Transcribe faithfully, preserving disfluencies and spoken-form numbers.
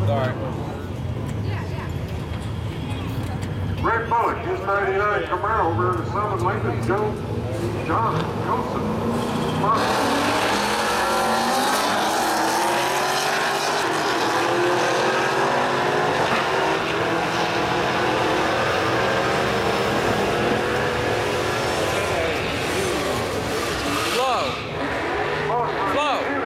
Sorry. Red Bullock, his ninety-nine Camaro over in the Summit Lincoln, Joe, John Joseph. Mark.